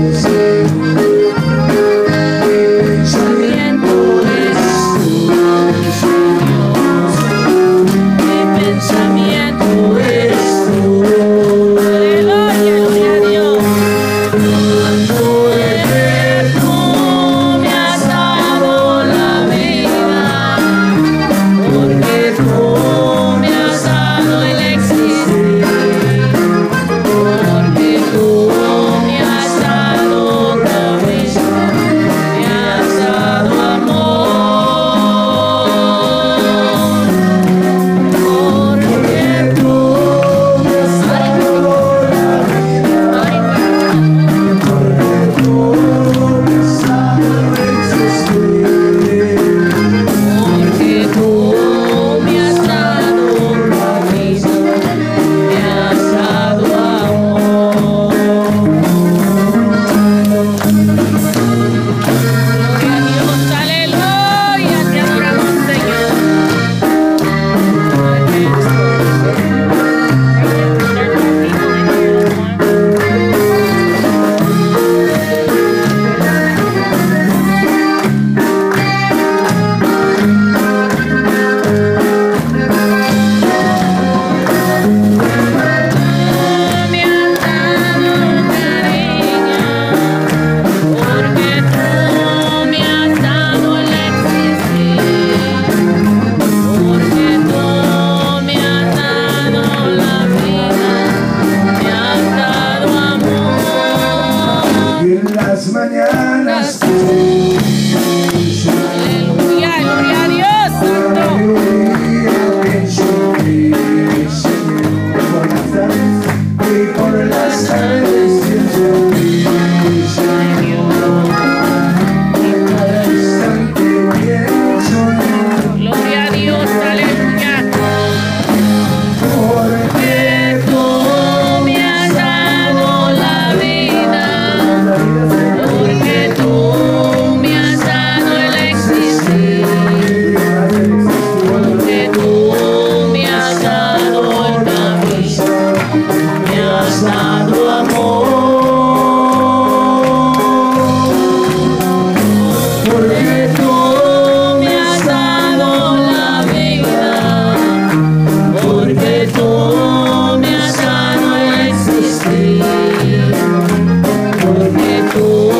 mañanas. Aleluya, gloria a Dios, santo. Pienso en ti, Señor, por las tardes y por las tardes pienso en ti, Señor. Y cada instante pienso en ti. Gloria a Dios, aleluya. Porque Tú me has dado la vida, porque tú me has dado el existir, porque tú me has dado el camino, me has dado amor, porque tú me has dado la vida, porque tú me has dado el existir, porque tú